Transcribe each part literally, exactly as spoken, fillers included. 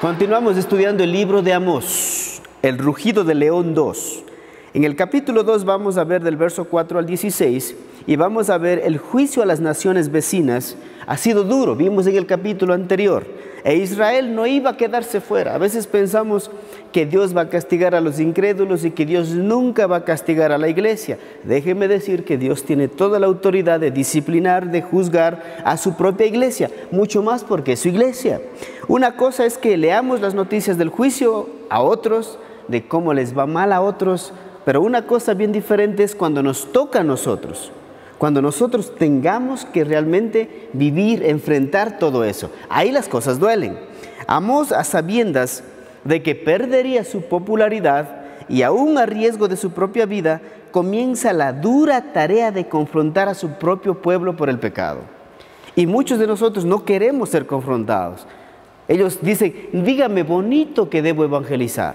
Continuamos estudiando el libro de Amós, el rugido del león dos. En el capítulo dos vamos a ver del verso cuatro al dieciséis y vamos a ver el juicio a las naciones vecinas. Ha sido duro, vimos en el capítulo anterior. E Israel no iba a quedarse fuera. A veces pensamos que Dios va a castigar a los incrédulos y que Dios nunca va a castigar a la iglesia. Déjeme decir que Dios tiene toda la autoridad de disciplinar, de juzgar a su propia iglesia, mucho más porque es su iglesia. Una cosa es que leamos las noticias del juicio a otros, de cómo les va mal a otros, pero una cosa bien diferente es cuando nos toca a nosotros. Cuando nosotros tengamos que realmente vivir, enfrentar todo eso. Ahí las cosas duelen. Amós, a sabiendas de que perdería su popularidad y aún a riesgo de su propia vida, comienza la dura tarea de confrontar a su propio pueblo por el pecado. Y muchos de nosotros no queremos ser confrontados. Ellos dicen, dígame bonito que debo evangelizar.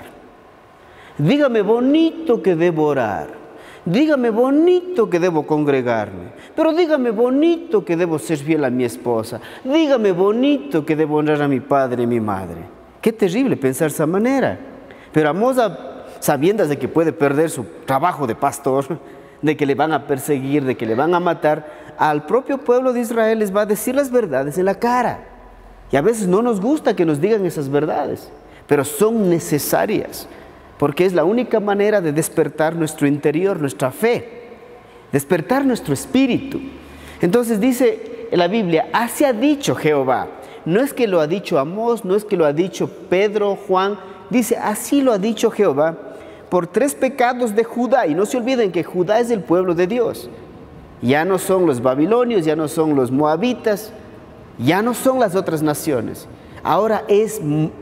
Dígame bonito que debo orar. Dígame bonito que debo congregarme, pero dígame bonito que debo ser fiel a mi esposa. Dígame bonito que debo honrar a mi padre y mi madre. Qué terrible pensar de esa manera. Pero Amós, sabiendas de que puede perder su trabajo de pastor, de que le van a perseguir, de que le van a matar, al propio pueblo de Israel les va a decir las verdades en la cara. Y a veces no nos gusta que nos digan esas verdades, pero son necesarias. Porque es la única manera de despertar nuestro interior, nuestra fe, despertar nuestro espíritu. Entonces dice en la Biblia, así ha dicho Jehová. No es que lo ha dicho Amós, no es que lo ha dicho Pedro, Juan. Dice, así lo ha dicho Jehová por tres pecados de Judá. Y no se olviden que Judá es el pueblo de Dios. Ya no son los babilonios, ya no son los moabitas, ya no son las otras naciones. Ahora es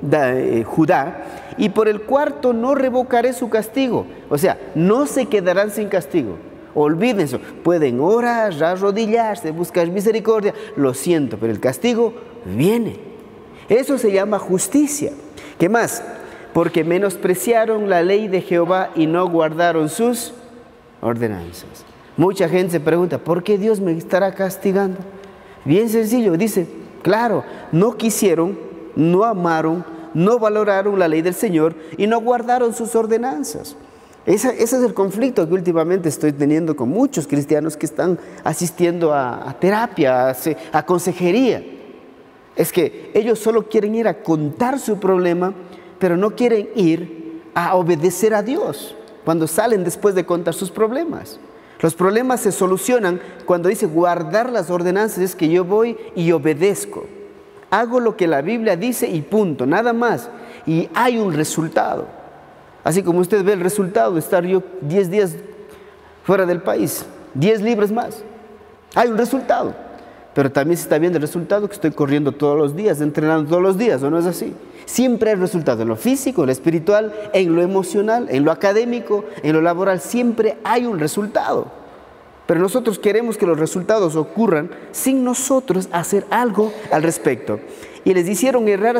Judá, y por el cuarto no revocaré su castigo. O sea, no se quedarán sin castigo. Olvídense, pueden orar, arrodillarse, buscar misericordia. Lo siento, pero el castigo viene. Eso se llama justicia. ¿Qué más? Porque menospreciaron la ley de Jehová y no guardaron sus ordenanzas. Mucha gente se pregunta, ¿por qué Dios me estará castigando? Bien sencillo, dice, claro, no quisieron, no amaron, no valoraron la ley del Señor y no guardaron sus ordenanzas. Ese, ese es el conflicto que últimamente estoy teniendo con muchos cristianos que están asistiendo a, a terapia, a, a consejería. Es que ellos solo quieren ir a contar su problema, pero no quieren ir a obedecer a Dios cuando salen después de contar sus problemas. Los problemas se solucionan cuando dice guardar las ordenanzas, es que yo voy y obedezco. Hago lo que la Biblia dice y punto, nada más. Y hay un resultado. Así como usted ve el resultado de estar yo diez días fuera del país, diez libras más. Hay un resultado. Pero también se está viendo el resultado que estoy corriendo todos los días, entrenando todos los días, ¿o no es así? Siempre hay resultado en lo físico, en lo espiritual, en lo emocional, en lo académico, en lo laboral. Siempre hay un resultado. Pero nosotros queremos que los resultados ocurran sin nosotros hacer algo al respecto. Y les hicieron errar,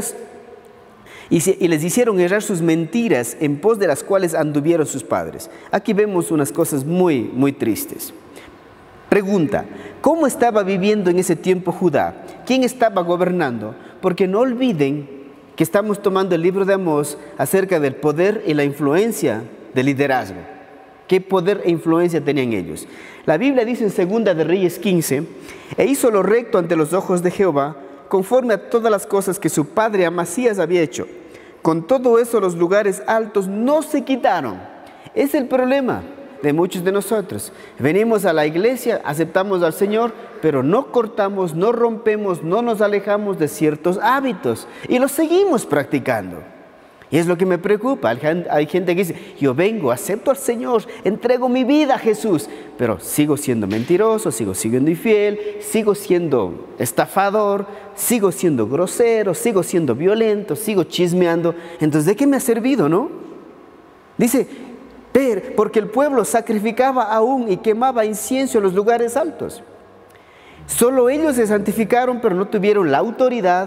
y, se, y les hicieron errar sus mentiras en pos de las cuales anduvieron sus padres. Aquí vemos unas cosas muy, muy tristes. Pregunta, ¿cómo estaba viviendo en ese tiempo Judá? ¿Quién estaba gobernando? Porque no olviden que estamos tomando el libro de Amós acerca del poder y la influencia del liderazgo. ¿Qué poder e influencia tenían ellos? La Biblia dice en Segunda de Reyes quince, e hizo lo recto ante los ojos de Jehová, conforme a todas las cosas que su padre Amasías había hecho. Con todo eso los lugares altos no se quitaron. Es el problema de muchos de nosotros. Venimos a la iglesia, aceptamos al Señor, pero no cortamos, no rompemos, no nos alejamos de ciertos hábitos y los seguimos practicando. Y es lo que me preocupa. Hay gente que dice, yo vengo, acepto al Señor, entrego mi vida a Jesús, pero sigo siendo mentiroso, sigo siendo infiel, sigo siendo estafador, sigo siendo grosero, sigo siendo violento, sigo chismeando. Entonces, ¿de qué me ha servido, no? Dice, porque el pueblo sacrificaba aún y quemaba incienso en los lugares altos. Solo ellos se santificaron, pero no tuvieron la autoridad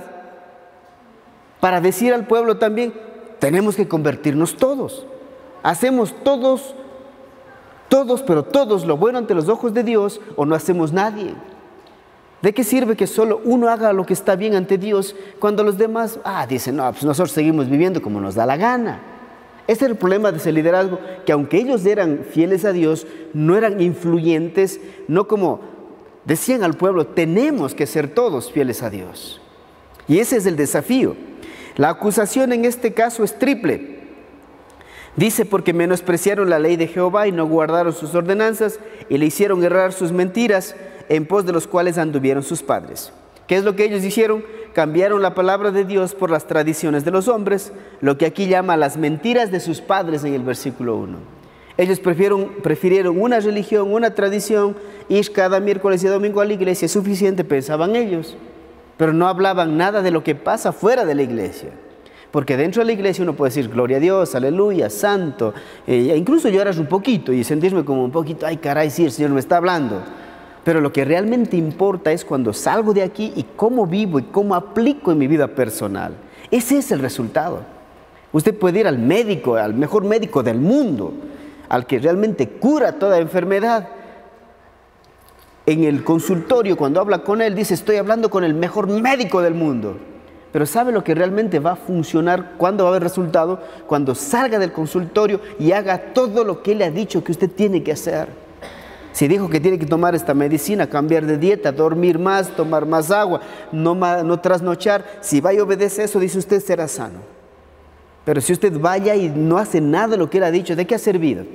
para decir al pueblo también, tenemos que convertirnos todos. Hacemos todos, todos, pero todos lo bueno ante los ojos de Dios, o no hacemos nadie. ¿De qué sirve que solo uno haga lo que está bien ante Dios cuando los demás, ah, dicen, no, pues nosotros seguimos viviendo como nos da la gana? Ese es el problema de ese liderazgo, que aunque ellos eran fieles a Dios, no eran influyentes, no como decían al pueblo, tenemos que ser todos fieles a Dios. Y ese es el desafío. La acusación en este caso es triple. Dice, porque menospreciaron la ley de Jehová y no guardaron sus ordenanzas y le hicieron errar sus mentiras, en pos de los cuales anduvieron sus padres. ¿Qué es lo que ellos hicieron? Cambiaron la palabra de Dios por las tradiciones de los hombres, lo que aquí llama las mentiras de sus padres en el versículo uno. Ellos prefirieron, prefirieron una religión, una tradición, ir cada miércoles y domingo a la iglesia, es suficiente, pensaban ellos, pero no hablaban nada de lo que pasa fuera de la iglesia. Porque dentro de la iglesia uno puede decir gloria a Dios, aleluya, santo, e incluso llorar un poquito y sentirme como un poquito, ay caray, sí, el Señor me está hablando. Pero lo que realmente importa es cuando salgo de aquí y cómo vivo y cómo aplico en mi vida personal. Ese es el resultado. Usted puede ir al médico, al mejor médico del mundo, al que realmente cura toda enfermedad. En el consultorio, cuando habla con él, dice, estoy hablando con el mejor médico del mundo. Pero ¿sabe lo que realmente va a funcionar? ¿Cuándo va a haber resultado? Cuando salga del consultorio y haga todo lo que él le ha dicho que usted tiene que hacer. Si dijo que tiene que tomar esta medicina, cambiar de dieta, dormir más, tomar más agua, no, no trasnochar, si va y obedece eso, dice usted, será sano. Pero si usted vaya y no hace nada de lo que él ha dicho, ¿de qué ha servido?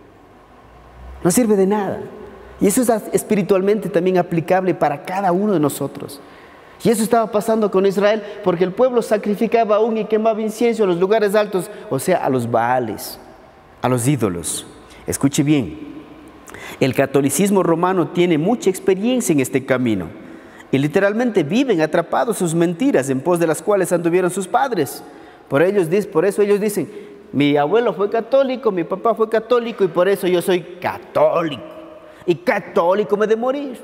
No sirve de nada. Y eso es espiritualmente también aplicable para cada uno de nosotros. Y eso estaba pasando con Israel, porque el pueblo sacrificaba aún y quemaba incienso a los lugares altos, o sea, a los baales, a los ídolos. Escuche bien. El catolicismo romano tiene mucha experiencia en este camino y literalmente viven atrapados sus mentiras en pos de las cuales anduvieron sus padres. Por, ellos, por eso ellos dicen, mi abuelo fue católico, mi papá fue católico y por eso yo soy católico. Y católico me de morir.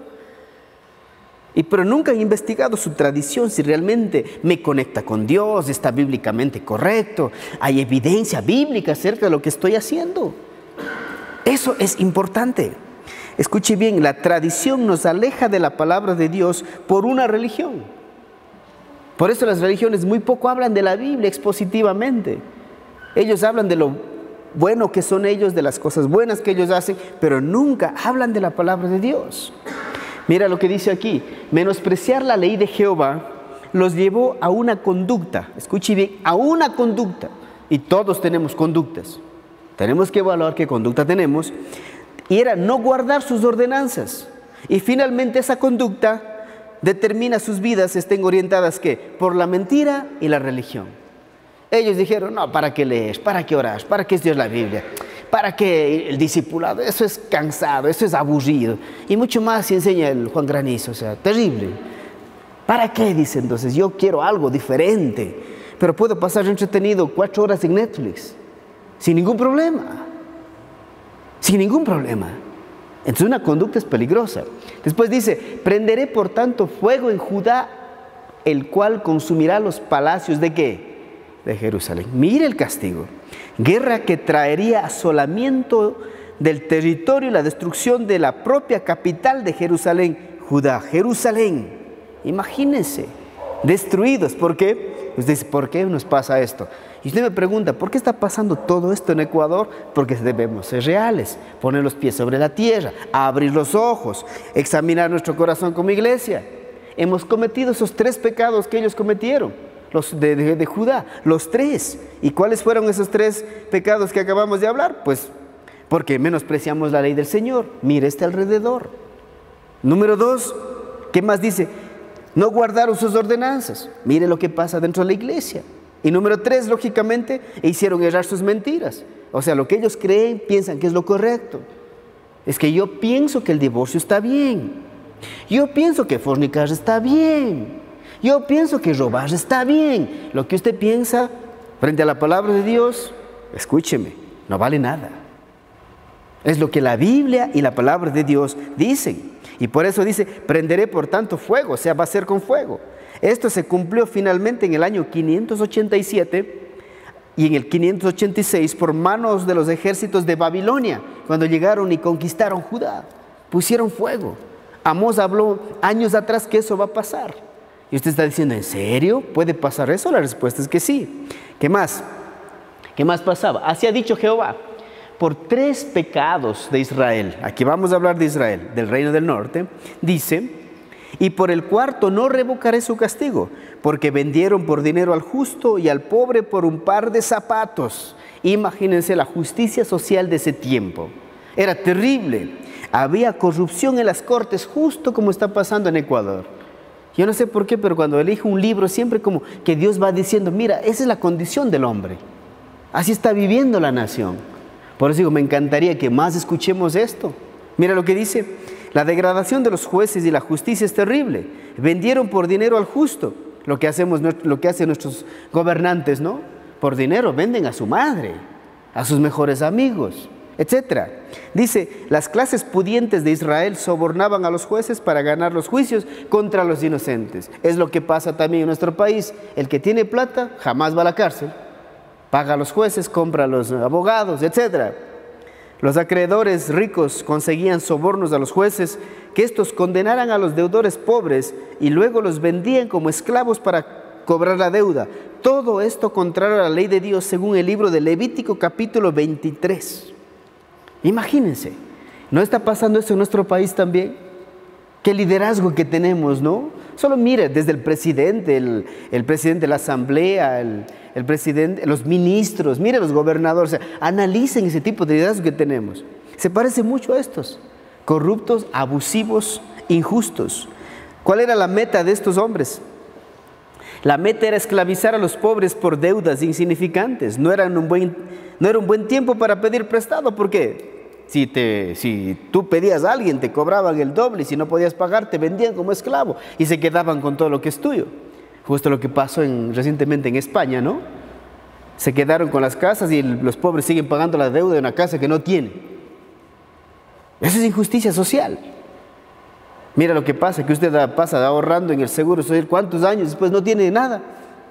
Y, pero nunca han investigado su tradición, si realmente me conecta con Dios, está bíblicamente correcto, hay evidencia bíblica acerca de lo que estoy haciendo. Eso es importante. Escuche bien, la tradición nos aleja de la palabra de Dios por una religión. Por eso las religiones muy poco hablan de la Biblia expositivamente. Ellos hablan de lo bueno que son ellos, de las cosas buenas que ellos hacen, pero nunca hablan de la palabra de Dios. Mira lo que dice aquí, menospreciar la ley de Jehová los llevó a una conducta. Escuche bien, a una conducta. Y todos tenemos conductas. Tenemos que evaluar qué conducta tenemos. Y era no guardar sus ordenanzas. Y finalmente esa conducta determina sus vidas estén orientadas ¿qué? Por la mentira y la religión. Ellos dijeron, no, ¿para qué lees? ¿Para qué oras? ¿Para qué estudias la Biblia? ¿Para qué el discipulado? Eso es cansado, eso es aburrido. Y mucho más si enseña el Juan Granizo, o sea, terrible. ¿Para qué? Dice entonces, yo quiero algo diferente. Pero puedo pasar entretenido cuatro horas en Netflix. Sin ningún problema. Sin ningún problema. Entonces una conducta es peligrosa. Después dice, prenderé por tanto fuego en Judá, el cual consumirá los palacios ¿de qué? De Jerusalén. Mire el castigo. Guerra que traería asolamiento del territorio y la destrucción de la propia capital de Jerusalén, Judá, Jerusalén. Imagínense, destruidos. ¿Por qué? Usted dice, ¿por qué nos pasa esto? Y usted me pregunta, ¿por qué está pasando todo esto en Ecuador? Porque debemos ser reales, poner los pies sobre la tierra, abrir los ojos, examinar nuestro corazón como iglesia. Hemos cometido esos tres pecados que ellos cometieron, los de, de, de Judá, los tres. ¿Y cuáles fueron esos tres pecados que acabamos de hablar? Pues porque menospreciamos la ley del Señor. Mire este alrededor. Número dos, ¿qué más dice? No guardaron sus ordenanzas. Mire lo que pasa dentro de la iglesia. Y número tres, lógicamente, hicieron errar sus mentiras. O sea, lo que ellos creen, piensan que es lo correcto. Es que yo pienso que el divorcio está bien. Yo pienso que fornicar está bien. Yo pienso que robar está bien. Lo que usted piensa frente a la palabra de Dios, escúcheme, no vale nada. Es lo que la Biblia y la palabra de Dios dicen. Y por eso dice, prenderé por tanto fuego, o sea, va a ser con fuego. Esto se cumplió finalmente en el año quinientos ochenta y siete y en el quinientos ochenta y seis por manos de los ejércitos de Babilonia, cuando llegaron y conquistaron Judá. Pusieron fuego. Amós habló años atrás que eso va a pasar. Y usted está diciendo, ¿en serio? ¿Puede pasar eso? La respuesta es que sí. ¿Qué más? ¿Qué más pasaba? Así ha dicho Jehová, por tres pecados de Israel, aquí vamos a hablar de Israel, del reino del norte, dice, y por el cuarto no revocaré su castigo, porque vendieron por dinero al justo y al pobre por un par de zapatos. Imagínense la justicia social de ese tiempo. Era terrible. Había corrupción en las cortes, justo como está pasando en Ecuador. Yo no sé por qué, pero cuando elijo un libro, siempre como que Dios va diciendo, mira, esa es la condición del hombre. Así está viviendo la nación. Por eso digo, me encantaría que más escuchemos esto. Mira lo que dice, la degradación de los jueces y la justicia es terrible. Vendieron por dinero al justo, lo que hacemos, lo que hacen nuestros gobernantes, ¿no? Por dinero venden a su madre, a sus mejores amigos, etcétera. Dice, las clases pudientes de Israel sobornaban a los jueces para ganar los juicios contra los inocentes. Es lo que pasa también en nuestro país. El que tiene plata jamás va a la cárcel. Paga a los jueces, compra a los abogados, etcétera. Los acreedores ricos conseguían sobornos a los jueces, que estos condenaran a los deudores pobres y luego los vendían como esclavos para cobrar la deuda. Todo esto contrario a la ley de Dios según el libro de Levítico capítulo veintitrés. Imagínense, ¿no está pasando eso en nuestro país también? Qué liderazgo que tenemos, ¿no? Solo mire, desde el presidente, el, el presidente de la asamblea, el, el presidente, los ministros, mire los gobernadores, o sea, analicen ese tipo de liderazgo que tenemos. Se parece mucho a estos, corruptos, abusivos, injustos. ¿Cuál era la meta de estos hombres? La meta era esclavizar a los pobres por deudas insignificantes. No era un buen, no era un buen tiempo para pedir prestado, ¿por qué? Si, te, si tú pedías a alguien, te cobraban el doble, y si no podías pagar, te vendían como esclavo y se quedaban con todo lo que es tuyo. Justo lo que pasó en, recientemente en España, ¿no? Se quedaron con las casas y el, los pobres siguen pagando la deuda de una casa que no tienen. Eso es injusticia social. Mira lo que pasa, que usted pasa ahorrando en el seguro social, ¿cuántos años después no tiene nada?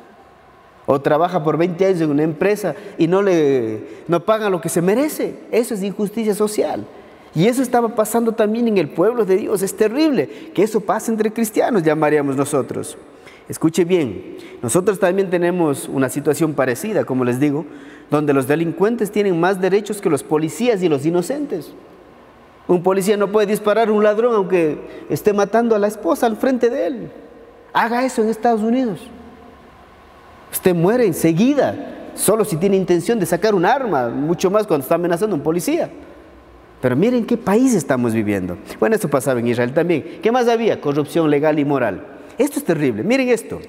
O trabaja por veinte años en una empresa y no le no pagan lo que se merece. Eso es injusticia social. Y eso estaba pasando también en el pueblo de Dios. Es terrible que eso pase entre cristianos, llamaríamos nosotros. Escuche bien, nosotros también tenemos una situación parecida, como les digo, donde los delincuentes tienen más derechos que los policías y los inocentes. Un policía no puede disparar a un ladrón aunque esté matando a la esposa al frente de él. Haga eso en Estados Unidos. Usted muere enseguida, solo si tiene intención de sacar un arma, mucho más cuando está amenazando a un policía. Pero miren qué país estamos viviendo. Bueno, esto pasaba en Israel también. ¿Qué más había? Corrupción legal y moral. Esto es terrible. Miren esto.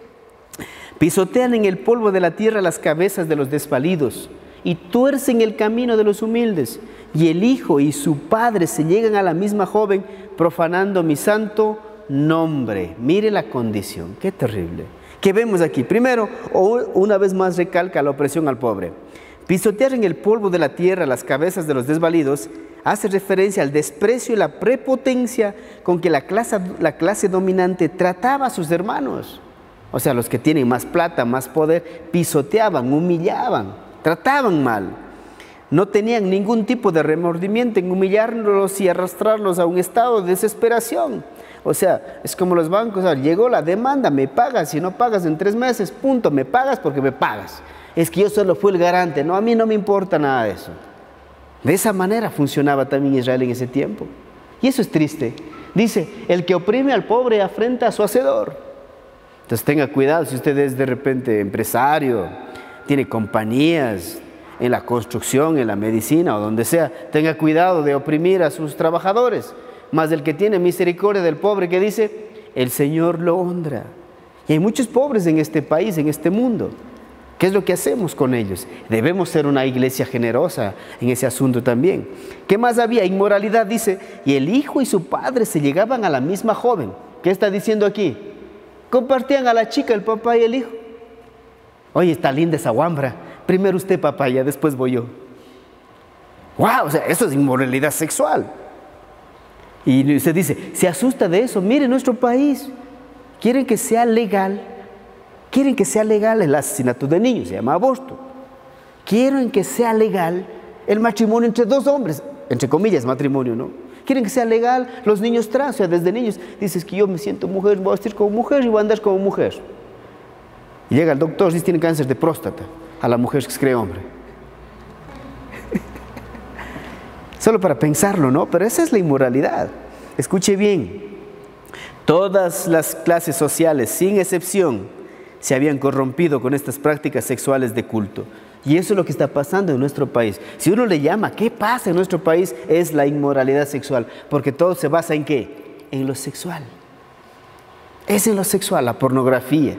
Pisotean en el polvo de la tierra las cabezas de los desvalidos y tuercen el camino de los humildes. Y el hijo y su padre se llegan a la misma joven, profanando mi santo nombre. Mire la condición. Qué terrible. ¿Qué vemos aquí? Primero, una vez más recalca la opresión al pobre. Pisotear en el polvo de la tierra las cabezas de los desvalidos hace referencia al desprecio y la prepotencia con que la clase, la clase dominante trataba a sus hermanos. O sea, los que tienen más plata, más poder, pisoteaban, humillaban, trataban mal. No tenían ningún tipo de remordimiento en humillarlos y arrastrarlos a un estado de desesperación. O sea, es como los bancos, o sea, llegó la demanda, me pagas, si no pagas en tres meses, punto, me pagas porque me pagas. Es que yo solo fui el garante, no, a mí no me importa nada de eso. De esa manera funcionaba también Israel en ese tiempo. Y eso es triste. Dice, el que oprime al pobre afrenta a su hacedor. Entonces tenga cuidado si usted es de repente empresario, tiene compañías en la construcción, en la medicina o donde sea, tenga cuidado de oprimir a sus trabajadores. Más el que tiene misericordia del pobre, que dice, el Señor lo honra. Y hay muchos pobres en este país, en este mundo. ¿Qué es lo que hacemos con ellos? Debemos ser una iglesia generosa en ese asunto también. ¿Qué más había? Inmoralidad, dice, y el hijo y su padre se llegaban a la misma joven. ¿Qué está diciendo aquí? Compartían a la chica, el papá y el hijo. Oye, está linda esa guambra. Primero usted, papá, ya después voy yo. ¡Wow! O sea, eso es inmoralidad sexual. Y usted dice, se asusta de eso. Mire, nuestro país, quieren que sea legal, quieren que sea legal el asesinato de niños, se llama aborto. Quieren que sea legal el matrimonio entre dos hombres, entre comillas matrimonio, ¿no? Quieren que sea legal. Los niños trans, o sea, desde niños, dices que yo me siento mujer, voy a vestir como mujer y voy a andar como mujer. Y llega el doctor, dice, tiene cáncer de próstata, a la mujer que se cree hombre. Solo para pensarlo, ¿no? Pero esa es la inmoralidad. Escuche bien, todas las clases sociales, sin excepción, se habían corrompido con estas prácticas sexuales de culto. Y eso es lo que está pasando en nuestro país. Si uno le llama, ¿qué pasa en nuestro país? Es la inmoralidad sexual, porque todo se basa ¿en qué? En lo sexual. Es en lo sexual, la pornografía,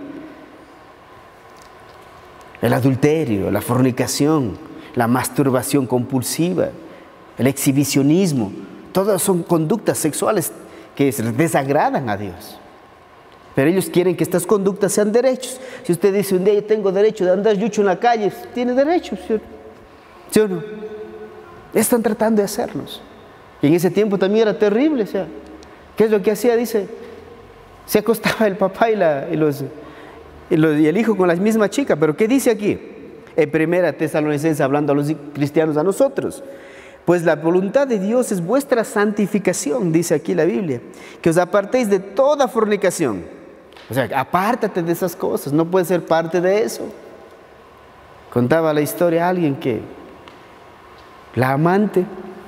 el adulterio, la fornicación, la masturbación compulsiva, el exhibicionismo. Todas son conductas sexuales que desagradan a Dios. Pero ellos quieren que estas conductas sean derechos. Si usted dice un día yo tengo derecho de andar yucho en la calle, tiene derecho, ¿sí? ¿Sí o no? Están tratando de hacernos. Y en ese tiempo también era terrible, o sea, ¿qué es lo que hacía? Dice, se acostaba el papá y, la, y, los, y, los, y el hijo con la misma chica. Pero ¿qué dice aquí? En Primera Tesalonicenses, hablando a los cristianos, a nosotros. Pues la voluntad de Dios es vuestra santificación, dice aquí la Biblia, que os apartéis de toda fornicación. O sea, apártate de esas cosas, no puedes ser parte de eso. Contaba la historia a alguien que la amante,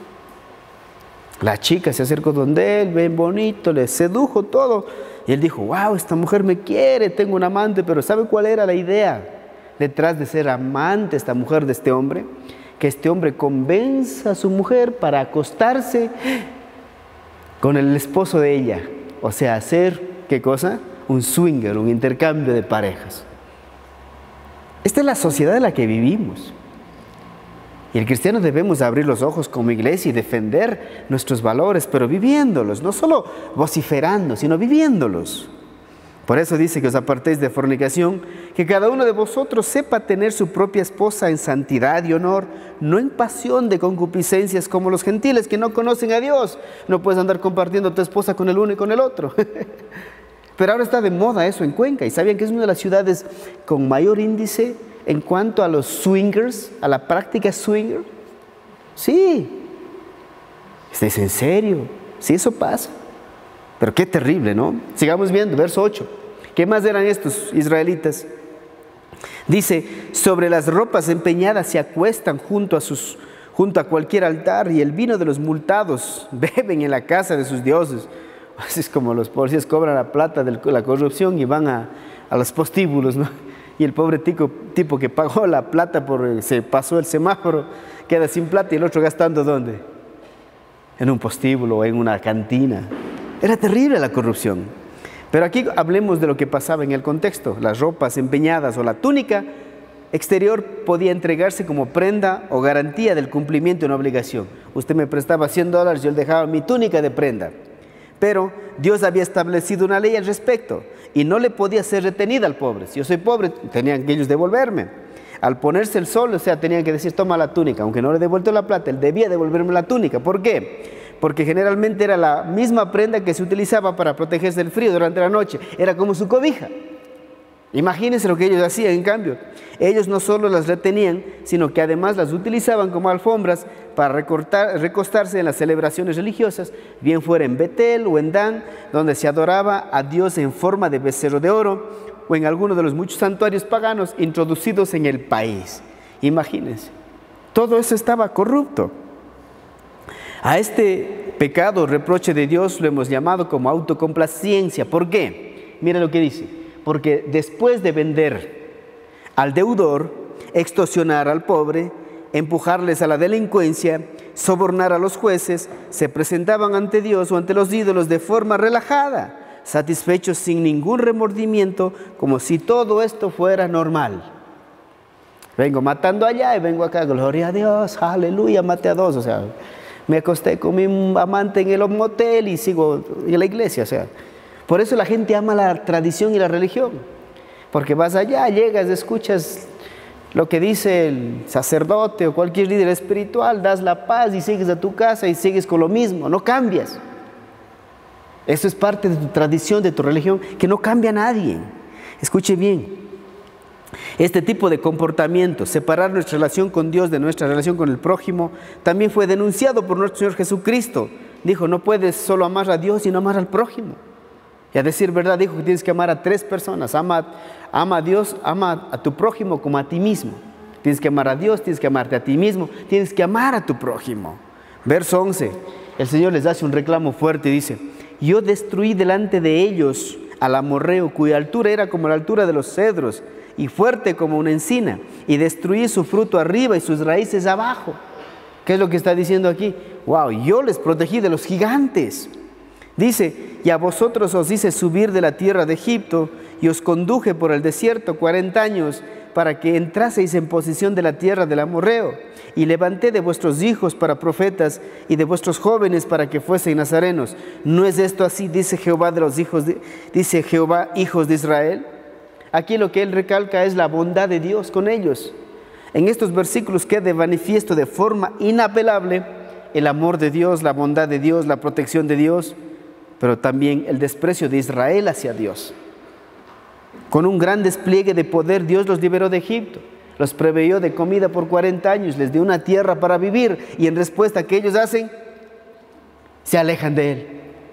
la chica se acercó donde él, bien bonito, le sedujo todo. Y él dijo, wow, esta mujer me quiere, tengo un amante, pero ¿sabe cuál era la idea detrás de ser amante esta mujer de este hombre? Que este hombre convenza a su mujer para acostarse con el esposo de ella. O sea, hacer, ¿qué cosa? Un swinger, un intercambio de parejas. Esta es la sociedad en la que vivimos. Y el cristiano debemos abrir los ojos como iglesia y defender nuestros valores, pero viviéndolos, no solo vociferando, sino viviéndolos. Por eso dice que os apartéis de fornicación, que cada uno de vosotros sepa tener su propia esposa en santidad y honor, no en pasión de concupiscencias como los gentiles que no conocen a Dios. No puedes andar compartiendo tu esposa con el uno y con el otro. Pero ahora está de moda eso en Cuenca, y ¿sabían que es una de las ciudades con mayor índice en cuanto a los swingers, a la práctica swinger? Sí. ¿Es en serio? Sí, eso pasa. Pero qué terrible, ¿no? Sigamos viendo, verso ocho. ¿Qué más eran estos israelitas? Dice, sobre las ropas empeñadas se acuestan junto a, sus, junto a cualquier altar, y el vino de los multados beben en la casa de sus dioses. Así es como los policías cobran la plata de la corrupción y van a, a los postíbulos, ¿no? Y el pobre tico, tipo que pagó la plata, por, se pasó el semáforo, queda sin plata, y el otro gastando ¿dónde? En un postíbulo o en una cantina. Era terrible la corrupción. Pero aquí hablemos de lo que pasaba en el contexto. Las ropas empeñadas o la túnica exterior podía entregarse como prenda o garantía del cumplimiento de una obligación. Usted me prestaba cien dólares, yo le dejaba mi túnica de prenda. Pero Dios había establecido una ley al respecto y no le podía ser retenida al pobre. Si yo soy pobre, tenían que ellos devolverme. Al ponerse el sol, o sea, tenían que decir, toma la túnica. Aunque no le he devuelto la plata, él debía devolverme la túnica. ¿Por qué? Porque generalmente era la misma prenda que se utilizaba para protegerse del frío durante la noche. Era como su cobija. Imagínense lo que ellos hacían, en cambio. Ellos no solo las retenían, sino que además las utilizaban como alfombras para recortar, recostarse en las celebraciones religiosas, bien fuera en Betel o en Dan, donde se adoraba a Dios en forma de becerro de oro, o en alguno de los muchos santuarios paganos introducidos en el país. Imagínense. Todo eso estaba corrupto. A este pecado, reproche de Dios, lo hemos llamado como autocomplacencia. ¿Por qué? Mira lo que dice. Porque después de vender al deudor, extorsionar al pobre, empujarles a la delincuencia, sobornar a los jueces, se presentaban ante Dios o ante los ídolos de forma relajada, satisfechos sin ningún remordimiento, como si todo esto fuera normal. Vengo matando allá y vengo acá, gloria a Dios, aleluya, maté a dos, o sea, me acosté con mi amante en el motel y sigo en la iglesia, o sea. Por eso la gente ama la tradición y la religión, porque vas allá, llegas, escuchas lo que dice el sacerdote o cualquier líder espiritual, das la paz y sigues a tu casa y sigues con lo mismo, no cambias. Eso es parte de tu tradición, de tu religión, que no cambia a nadie. Escuche bien. Este tipo de comportamiento, separar nuestra relación con Dios de nuestra relación con el prójimo, también fue denunciado por nuestro Señor Jesucristo. dijo, no puedes solo amar a Dios, sino amar al prójimo. Y a decir verdad, dijo que tienes que amar a tres personas. Ama, ama a Dios, ama a tu prójimo como a ti mismo. Tienes que amar a Dios, tienes que amarte a ti mismo, tienes que amar a tu prójimo. Verso once, el Señor les hace un reclamo fuerte y dice, yo destruí delante de ellos al amorreo, cuya altura era como la altura de los cedros y fuerte como una encina, y destruí su fruto arriba y sus raíces abajo. ¿Qué es lo que está diciendo aquí? Wow, yo les protegí de los gigantes. Dice, y a vosotros os hice subir de la tierra de Egipto y os conduje por el desierto cuarenta años para que entraseis en posesión de la tierra del amorreo. Y levanté de vuestros hijos para profetas y de vuestros jóvenes para que fuesen nazarenos. ¿No es esto así? Dice Jehová de los hijos de, dice Jehová, hijos de Israel. Aquí lo que él recalca es la bondad de Dios con ellos. En estos versículos queda de manifiesto de forma inapelable el amor de Dios, la bondad de Dios, la protección de Dios, pero también el desprecio de Israel hacia Dios. Con un gran despliegue de poder, Dios los liberó de Egipto, los proveyó de comida por cuarenta años, les dio una tierra para vivir, y en respuesta, ¿qué ellos hacen? Se alejan de Él.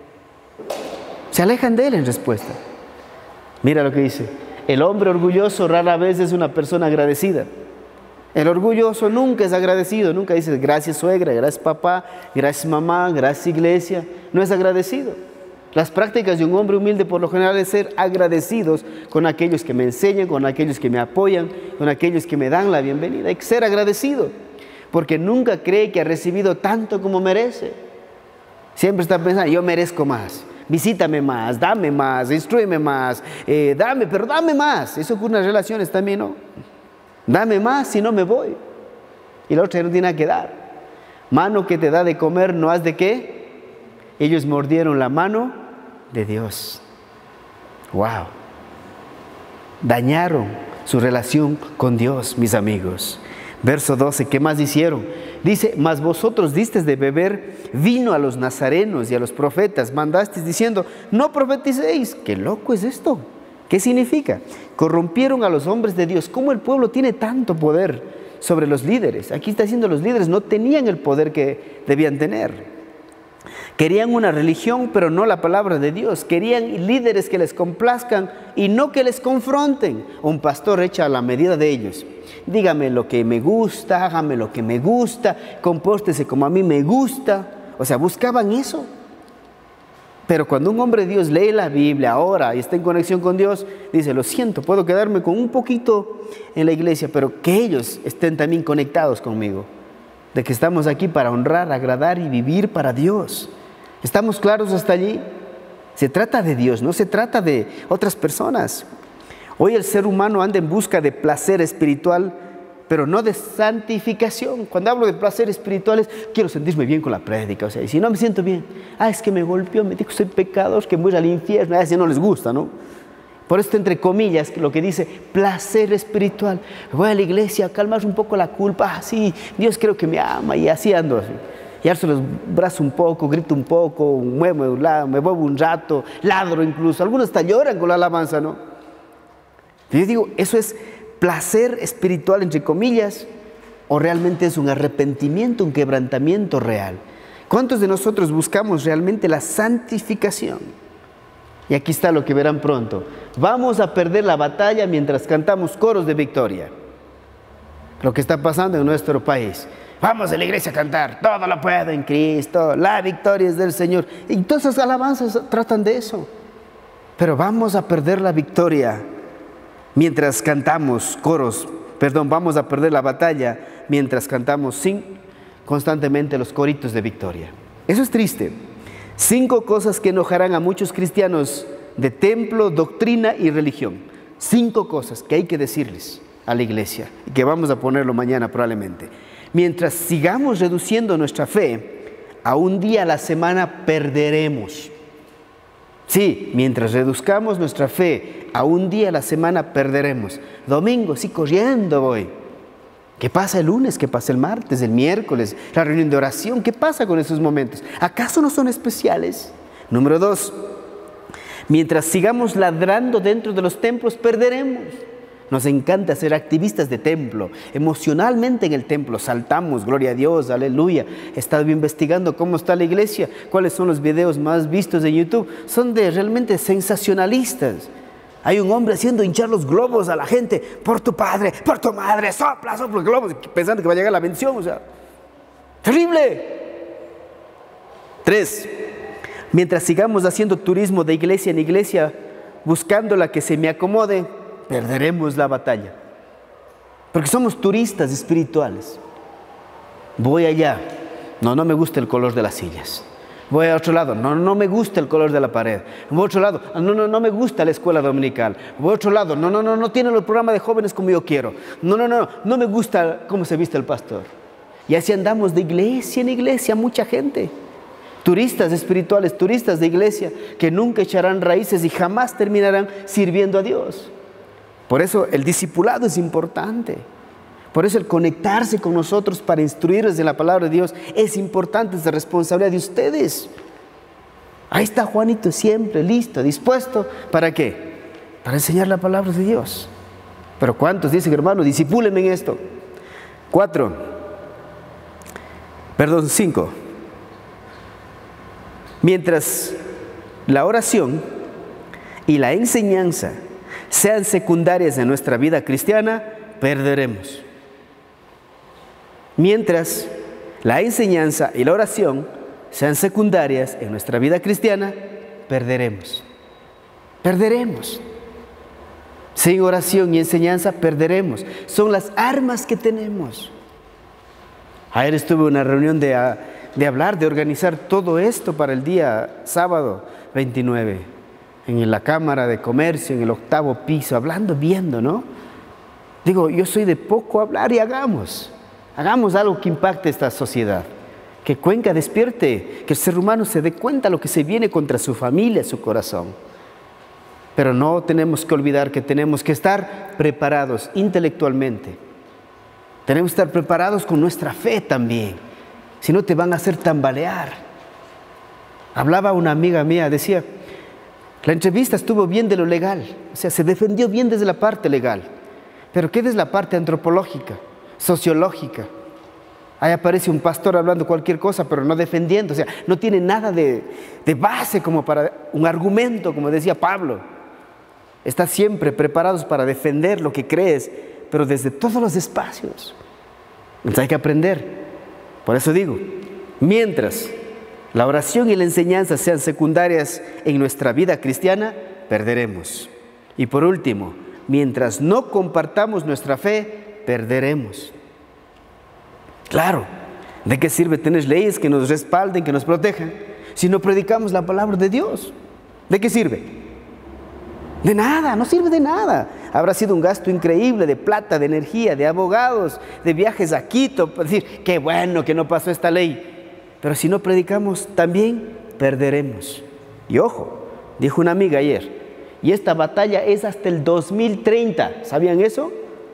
Se alejan de Él en respuesta. Mira lo que dice, el hombre orgulloso rara vez es una persona agradecida. El orgulloso nunca es agradecido, nunca dice gracias suegra, gracias papá, gracias mamá, gracias iglesia. No es agradecido. Las prácticas de un hombre humilde por lo general es ser agradecidos con aquellos que me enseñan, con aquellos que me apoyan, con aquellos que me dan la bienvenida. Hay que ser agradecido, porque nunca cree que ha recibido tanto como merece. Siempre está pensando, yo merezco más, visítame más, dame más, instrúyeme más, eh, dame, pero dame más. Eso con las relaciones también, ¿no? Dame más, si no me voy. Y la otra no tiene nada que dar. Mano que te da de comer, ¿no has de qué? Ellos mordieron la mano de Dios. Wow. Dañaron su relación con Dios, mis amigos. Verso doce, ¿qué más hicieron? Dice, mas vosotros disteis de beber vino a los nazarenos y a los profetas, mandasteis diciendo, no profeticéis. ¿Qué loco es esto? ¿Qué significa? Corrompieron a los hombres de Dios. ¿Cómo el pueblo tiene tanto poder sobre los líderes? Aquí está diciendo, los líderes no tenían el poder que debían tener. Querían una religión, pero no la palabra de Dios. Querían líderes que les complazcan y no que les confronten. Un pastor hecha a la medida de ellos. Dígame lo que me gusta, hágame lo que me gusta, compórtese como a mí me gusta. O sea, buscaban eso. Pero cuando un hombre de Dios lee la Biblia, ora y está en conexión con Dios, dice, lo siento, puedo quedarme con un poquito en la iglesia, pero que ellos estén también conectados conmigo. De que estamos aquí para honrar, agradar y vivir para Dios. ¿Estamos claros hasta allí? Se trata de Dios, no se trata de otras personas. Hoy el ser humano anda en busca de placer espiritual, pero no de santificación. Cuando hablo de placer espiritual es, quiero sentirme bien con la prédica. O sea, y si no me siento bien, ah, es que me golpeó, me dijo que soy pecador, que voy al infierno. A ese no les gusta, ¿no? Por esto, entre comillas, lo que dice placer espiritual. Voy a la iglesia a calmar un poco la culpa. Ah, sí, Dios creo que me ama, y así ando. Así. Y alzo los brazos un poco, grito un poco, muevo un lado, me muevo un rato, ladro incluso. Algunos hasta lloran con la alabanza, ¿no? Y yo digo, ¿eso es placer espiritual, entre comillas, o realmente es un arrepentimiento, un quebrantamiento real? ¿Cuántos de nosotros buscamos realmente la santificación? Y aquí está lo que verán pronto. Vamos a perder la batalla mientras cantamos coros de victoria. Lo que está pasando en nuestro país. Vamos a la iglesia a cantar, todo lo puedo en Cristo, la victoria es del Señor. Y todas esas alabanzas tratan de eso. Pero vamos a perder la victoria mientras cantamos coros, perdón, vamos a perder la batalla mientras cantamos sin constantemente los coritos de victoria. Eso es triste. Cinco cosas que enojarán a muchos cristianos de templo, doctrina y religión. Cinco cosas que hay que decirles a la iglesia y que vamos a ponerlo mañana probablemente. Mientras sigamos reduciendo nuestra fe, a un día a la semana perderemos. Sí, mientras reduzcamos nuestra fe, a un día a la semana perderemos. Domingo, sí, corriendo voy. ¿Qué pasa el lunes? ¿Qué pasa el martes, el miércoles? La reunión de oración, ¿qué pasa con esos momentos? ¿Acaso no son especiales? Número dos, mientras sigamos ladrando dentro de los templos, perderemos. Nos encanta ser activistas de templo, emocionalmente en el templo, saltamos, gloria a Dios, aleluya. He estado investigando cómo está la iglesia, cuáles son los videos más vistos en YouTube. Son de realmente sensacionalistas. Hay un hombre haciendo hinchar los globos a la gente, por tu padre, por tu madre, sopla, sopla los globos, pensando que va a llegar la bendición, o sea, terrible. Tres, mientras sigamos haciendo turismo de iglesia en iglesia, buscando la que se me acomode, perderemos la batalla. Porque somos turistas espirituales. Voy allá, no, no me gusta el color de las sillas. Voy a otro lado, no, no me gusta el color de la pared. Voy a otro lado, no, no, no me gusta la escuela dominical. Voy a otro lado, no, no, no, no tiene el programa de jóvenes como yo quiero. No, no, no, no me gusta cómo se viste el pastor. Y así andamos de iglesia en iglesia, mucha gente. Turistas espirituales, turistas de iglesia, que nunca echarán raíces y jamás terminarán sirviendo a Dios. Por eso el discipulado es importante. Por eso el conectarse con nosotros para instruirles de la palabra de Dios es importante, es de responsabilidad de ustedes. Ahí está Juanito siempre listo, dispuesto. ¿Para qué? Para enseñar la palabra de Dios. Pero ¿cuántos dicen, hermano, discipúlenme en esto? Cuatro. Perdón, cinco. Mientras la oración y la enseñanza sean secundarias en nuestra vida cristiana, perderemos. Mientras la enseñanza y la oración sean secundarias en nuestra vida cristiana, perderemos. Perderemos. Sin oración y enseñanza, perderemos. Son las armas que tenemos. Ayer estuve en una reunión de, de hablar, de organizar todo esto para el día sábado veintinueve, en la Cámara de Comercio, en el octavo piso, hablando, viendo, ¿no? Digo, yo soy de poco hablar y hagamos. Hagamos algo que impacte esta sociedad. Que Cuenca despierte, que el ser humano se dé cuenta de lo que se viene contra su familia, su corazón. Pero no tenemos que olvidar que tenemos que estar preparados intelectualmente. Tenemos que estar preparados con nuestra fe también. Si no, te van a hacer tambalear. Hablaba una amiga mía, decía, la entrevista estuvo bien de lo legal. O sea, se defendió bien desde la parte legal. Pero ¿qué es la parte antropológica? Sociológica. Ahí aparece un pastor hablando cualquier cosa, pero no defendiendo, o sea, no tiene nada de, de base como para un argumento, como decía Pablo. Estás siempre preparados para defender lo que crees, pero desde todos los espacios. Entonces hay que aprender. Por eso digo, mientras la oración y la enseñanza sean secundarias en nuestra vida cristiana, perderemos. Y por último, mientras no compartamos nuestra fe, perderemos. Claro, ¿de qué sirve tener leyes que nos respalden, que nos protejan, si no predicamos la palabra de Dios? ¿De qué sirve? De nada, no sirve de nada. Habrá sido un gasto increíble de plata, de energía, de abogados, de viajes a Quito, para decir, qué bueno que no pasó esta ley. Pero si no predicamos, también perderemos. Y ojo, dijo una amiga ayer, y esta batalla es hasta el dos mil treinta. ¿Sabían eso?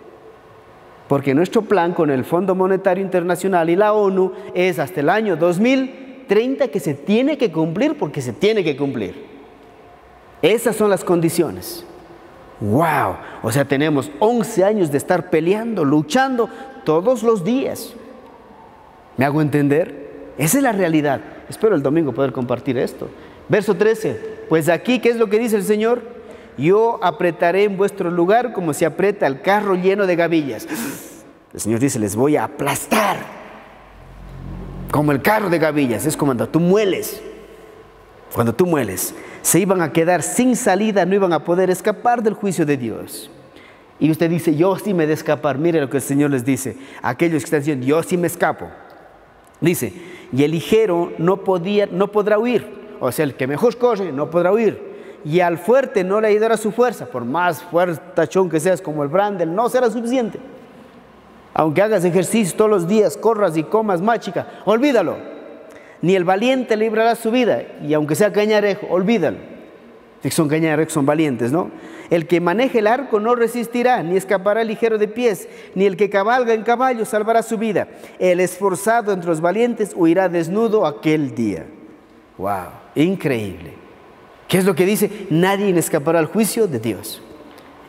Porque nuestro plan con el Fondo Monetario Internacional y la ONU es hasta el año dos mil treinta que se tiene que cumplir, porque se tiene que cumplir. Esas son las condiciones. ¡Wow! O sea, tenemos once años de estar peleando, luchando todos los días. ¿Me hago entender? Esa es la realidad. Espero el domingo poder compartir esto. Verso trece. Pues aquí, ¿qué es lo que dice el Señor? Yo apretaré en vuestro lugar como se aprieta el carro lleno de gavillas. El Señor dice, les voy a aplastar. Como el carro de gavillas. Es como cuando tú mueles. Cuando tú mueles. Se iban a quedar sin salida, no iban a poder escapar del juicio de Dios. Y usted dice, yo sí me he de escapar. Mire lo que el Señor les dice. Aquellos que están diciendo, yo sí me escapo. Dice, y el ligero no, podía, no podrá huir. O sea, el que mejor corre no podrá huir. Y al fuerte no le ayudará su fuerza. Por más fuertachón que seas como el Brandel, no será suficiente. Aunque hagas ejercicio todos los días, corras y comas más, chica, olvídalo. Ni el valiente librará su vida. Y aunque sea cañarejo, olvídalo. Son cañarejos, son valientes, ¿no? El que maneje el arco no resistirá, ni escapará ligero de pies, ni el que cabalga en caballo salvará su vida. El esforzado entre los valientes huirá desnudo aquel día. ¡Wow! Increíble. ¿Qué es lo que dice? Nadie escapará al juicio de Dios.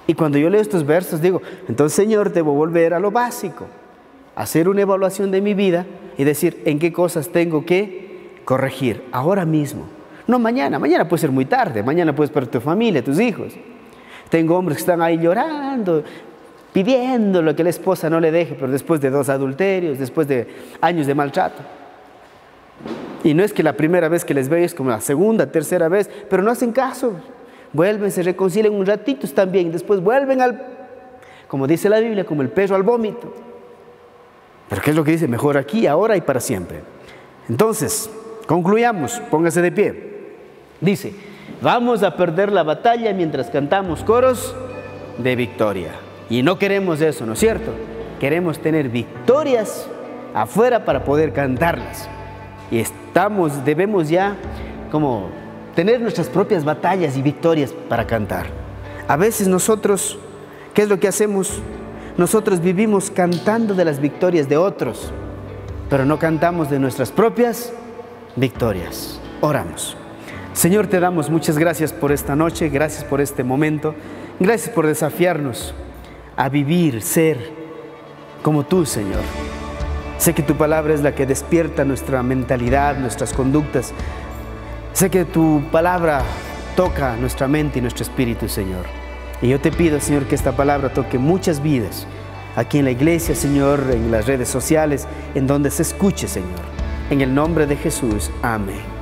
Y cuando yo leo estos versos digo, entonces Señor, debo volver a lo básico, hacer una evaluación de mi vida y decir en qué cosas tengo que corregir ahora mismo. No mañana, mañana puede ser muy tarde, mañana puedes perder tu familia, tus hijos. Tengo hombres que están ahí llorando, pidiendo lo que la esposa no le deje, pero después de dos adulterios, después de años de maltrato. Y no es que la primera vez que les veo es como la segunda, tercera vez, pero no hacen caso. Vuelven, se reconcilian un ratito, están bien, y después vuelven al, como dice la Biblia, como el perro al vómito. Pero ¿qué es lo que dice? Mejor aquí, ahora y para siempre. Entonces, concluyamos, póngase de pie. Dice, vamos a perder la batalla mientras cantamos coros de victoria. Y no queremos eso, ¿no es cierto? Queremos tener victorias afuera para poder cantarlas. Y estamos, debemos ya como tener nuestras propias batallas y victorias para cantar. A veces nosotros, ¿qué es lo que hacemos? Nosotros vivimos cantando de las victorias de otros, pero no cantamos de nuestras propias victorias. Oramos. Señor, te damos muchas gracias por esta noche, gracias por este momento, gracias por desafiarnos a vivir, ser como tú, Señor. Sé que tu palabra es la que despierta nuestra mentalidad, nuestras conductas. Sé que tu palabra toca nuestra mente y nuestro espíritu, Señor. Y yo te pido, Señor, que esta palabra toque muchas vidas, aquí en la iglesia, Señor, en las redes sociales, en donde se escuche, Señor. En el nombre de Jesús, amén.